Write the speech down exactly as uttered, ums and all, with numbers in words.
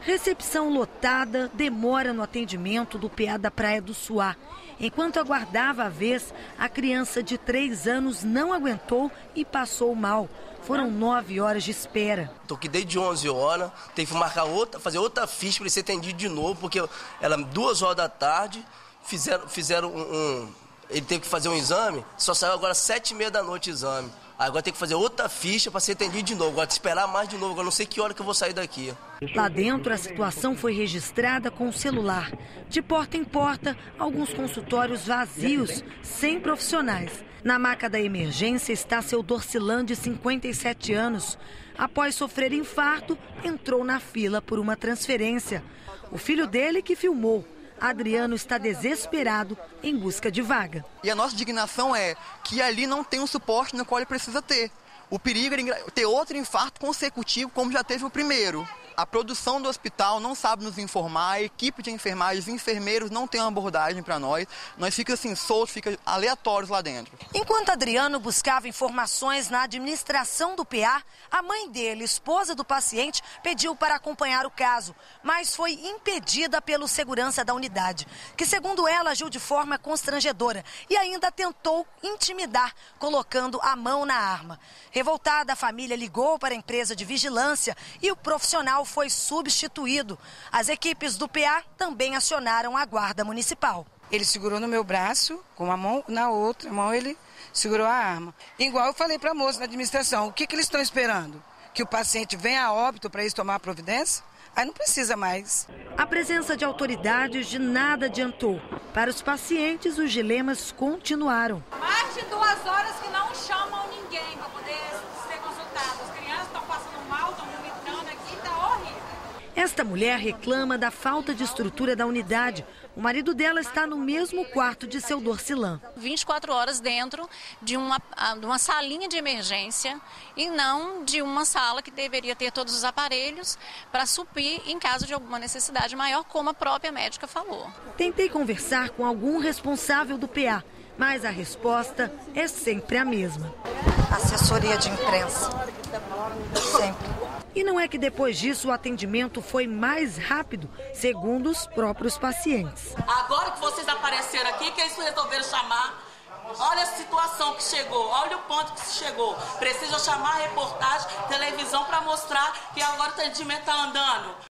Recepção lotada, demora no atendimento do P A da Praia do Suá. Enquanto aguardava a vez, a criança de três anos não aguentou e passou mal. Foram nove horas de espera. Estou aqui desde onze horas, teve que marcar outra, fazer outra ficha para ele ser atendido de novo, porque era duas horas da tarde, fizeram, fizeram um, um... Ele teve que fazer um exame, só saiu agora sete e meia da noite o exame. Agora tem que fazer outra ficha para ser atendido de novo. Agora tem que esperar mais de novo. Agora não sei que hora que eu vou sair daqui. Lá dentro, a situação foi registrada com o celular. De porta em porta, alguns consultórios vazios, sem profissionais. Na maca da emergência está seu Dorcilan, de cinquenta e sete anos. Após sofrer infarto, entrou na fila por uma transferência. O filho dele que filmou. Adriano está desesperado em busca de vaga. E a nossa indignação é que ali não tem o suporte no qual ele precisa ter. O perigo é ter outro infarto consecutivo, como já teve o primeiro. A produção do hospital não sabe nos informar, a equipe de enfermagem, os enfermeiros não tem uma abordagem para nós. Nós fica assim, soltos, fica aleatórios lá dentro. Enquanto Adriano buscava informações na administração do P A, a mãe dele, esposa do paciente, pediu para acompanhar o caso, mas foi impedida pelo segurança da unidade, que segundo ela agiu de forma constrangedora e ainda tentou intimidar, colocando a mão na arma. Revoltada, a família ligou para a empresa de vigilância e o profissional foi substituído. As equipes do P A também acionaram a guarda municipal. Ele segurou no meu braço, com uma mão, na outra mão ele segurou a arma. Igual eu falei para a moça da administração, o que, que eles estão esperando? Que o paciente venha a óbito para eles tomar providência? Aí não precisa mais. A presença de autoridades de nada adiantou. Para os pacientes, os dilemas continuaram. Mais de duas horas que não chamam ninguém para poder ser consultado. As crianças estão passando mal, estão vomitando aqui, está horrível. Esta mulher reclama da falta de estrutura da unidade. O marido dela está no mesmo quarto de seu Dorcilan. vinte e quatro horas dentro de uma, de uma salinha de emergência e não de uma sala que deveria ter todos os aparelhos para suprir em caso de alguma necessidade maior, como a própria médica falou. Tentei conversar com algum responsável do P A, mas a resposta é sempre a mesma. Assessoria de imprensa. Sempre. E não é que depois disso o atendimento foi mais rápido, segundo os próprios pacientes. Agora que vocês apareceram aqui, que eles resolveram chamar, olha a situação que chegou, olha o ponto que chegou. Precisa chamar a reportagem, televisão para mostrar que agora o atendimento está andando.